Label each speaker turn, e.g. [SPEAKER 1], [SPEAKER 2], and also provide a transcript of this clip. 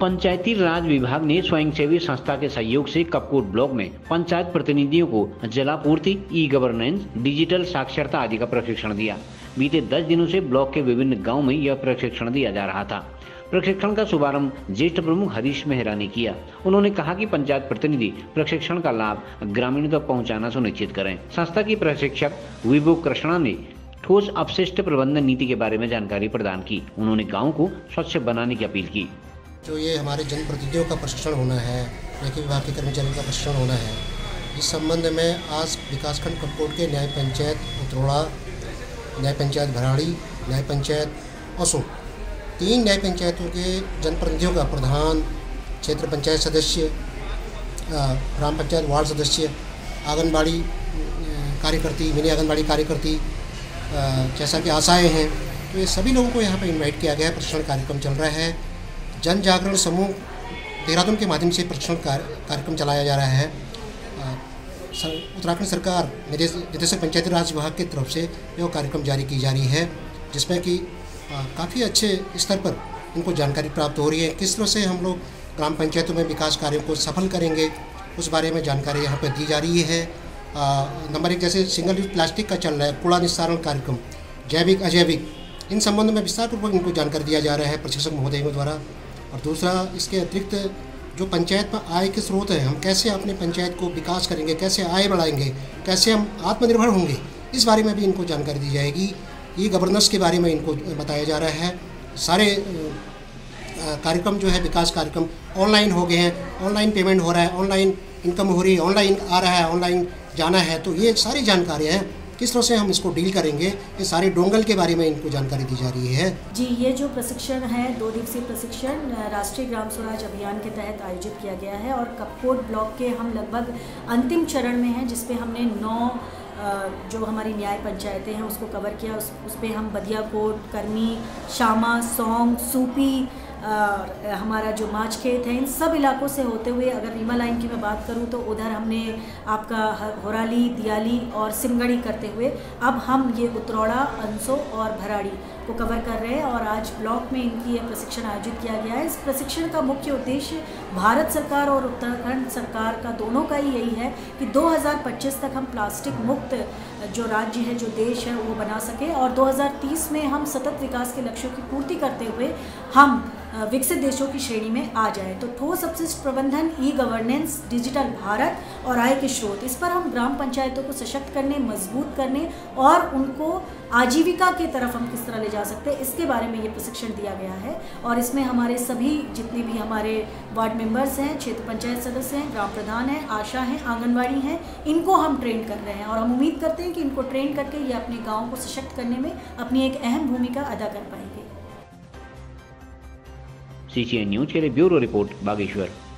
[SPEAKER 1] पंचायती राज विभाग ने स्वयंसेवी संस्था के सहयोग से कपकोट ब्लॉक में पंचायत प्रतिनिधियों को जलापूर्ति, ई गवर्नेंस, डिजिटल साक्षरता आदि का प्रशिक्षण दिया। बीते 10 दिनों से ब्लॉक के विभिन्न गांव में यह प्रशिक्षण दिया जा रहा था। प्रशिक्षण का शुभारंभ ज्येष्ठ प्रमुख हरीश मेहरा ने किया। उन्होंने कहा कि पंचायत प्रतिनिधि प्रशिक्षण का लाभ ग्रामीणों तक पहुंचाना सुनिश्चित करें। संस्था की प्रशिक्षक विभू कृष्णा ने ठोस अपशिष्ट प्रबंधन नीति के बारे में जानकारी प्रदान की। उन्होंने गाँव को स्वच्छ बनाने की अपील की।
[SPEAKER 2] जो ये हमारे जनप्रतिनिधियों का प्रशिक्षण होना है, रेखी विभाग के कर्मचारियों का प्रशिक्षण होना है, इस संबंध में आज विकासखंड कपकोट के न्याय पंचायत उतरोड़ा, न्याय पंचायत भराड़ी, न्याय पंचायत असो, 3 न्याय पंचायतों के जनप्रतिनिधियों का प्रधान, क्षेत्र पंचायत सदस्य, ग्राम पंचायत वार्ड सदस्य, आंगनबाड़ी कार्यकर्ती, मिनी आंगनबाड़ी कार्यकर्ती, जैसा कि आशाएँ हैं, तो ये सभी लोगों को यहाँ पर इन्वाइट किया गया है। प्रशिक्षण कार्यक्रम चल रहा है। जन जागरण समूह देहरादून के माध्यम से प्रशिक्षण कार्यक्रम चलाया जा रहा है। उत्तराखंड सरकार निदेशक पंचायती राज विभाग की तरफ से यह कार्यक्रम जारी की जा रही है, जिसमें कि काफ़ी अच्छे स्तर पर इनको जानकारी प्राप्त हो रही है। किस तरह से हम लोग ग्राम पंचायतों में विकास कार्यों को सफल करेंगे, उस बारे में जानकारी यहाँ पर दी जा रही है। नंबर 1 जैसे सिंगल यूज प्लास्टिक का चल रहा है, कूड़ा निस्तारण कार्यक्रम, जैविक अजैविक, इन संबंध में विस्तारपूर्वक इनको जानकारी दिया जा रहा है प्रशिक्षक महोदयों द्वारा। और दूसरा, इसके अतिरिक्त जो पंचायत में आय के स्रोत हैं, हम कैसे अपनी पंचायत को विकास करेंगे, कैसे आय बढ़ाएंगे, कैसे हम आत्मनिर्भर होंगे, इस बारे में भी इनको जानकारी दी जाएगी। ई गवर्नेंस के बारे में इनको बताया जा रहा है। सारे कार्यक्रम जो है विकास कार्यक्रम ऑनलाइन हो गए हैं, ऑनलाइन पेमेंट हो रहा है, ऑनलाइन इनकम हो रही है, ऑनलाइन आ रहा है, ऑनलाइन जाना है। तो ये सारी जानकारियाँ हैं, किस तरह से हम इसको डील करेंगे, ये सारे डोंगल के बारे में इनको जानकारी दी जा रही है।
[SPEAKER 3] जी, ये जो प्रशिक्षण है 2 दिवसीय प्रशिक्षण राष्ट्रीय ग्राम स्वराज अभियान के तहत आयोजित किया गया है और कपकोट ब्लॉक के हम लगभग अंतिम चरण में हैं, जिसपे हमने 9 जो हमारी न्याय पंचायतें हैं उसको कवर किया। उस पर हम बदियाकोट, करमी, शामा, सौंग, सूपी, हमारा जो माच खेत है, इन सब इलाकों से होते हुए अगर रीमा लाइन की मैं बात करूं तो उधर हमने आपका होराली, दियाली और सिमगड़ी करते हुए अब हम ये उतरोड़ा, अंसो और भराड़ी को कवर कर रहे हैं। और आज ब्लॉक में इनकी यह प्रशिक्षण आयोजित किया गया है। इस प्रशिक्षण का मुख्य उद्देश्य भारत सरकार और उत्तराखंड सरकार का दोनों का ही यही है कि 2025 तक हम प्लास्टिक मुक्त जो राज्य है, जो देश है, वो बना सके और 2030 में हम सतत विकास के लक्ष्यों की पूर्ति करते हुए हम विकसित देशों की श्रेणी में आ जाए। तो ठोस अपशिष्ट प्रबंधन, ई गवर्नेंस, डिजिटल भारत और आय के स्रोत, इस पर हम ग्राम पंचायतों को सशक्त करने, मजबूत करने और उनको आजीविका की तरफ हम किस तरह ले जा सकते हैं, इसके बारे में ये प्रशिक्षण दिया गया है। और इसमें हमारे सभी जितने भी हमारे वार्ड मेंबर्स हैं, क्षेत्र पंचायत सदस्य हैं, ग्राम प्रधान हैं, आशा हैं, आंगनबाड़ी हैं, इनको हम ट्रेन कर रहे हैं और हम उम्मीद करते हैं कि इनको ट्रेन करके ये अपने गाँव को सशक्त करने में अपनी एक अहम भूमिका अदा कर पाएंगे।
[SPEAKER 1] CCN न्यूज के लिए ब्यूरो रिपोर्ट, बागेश्वर।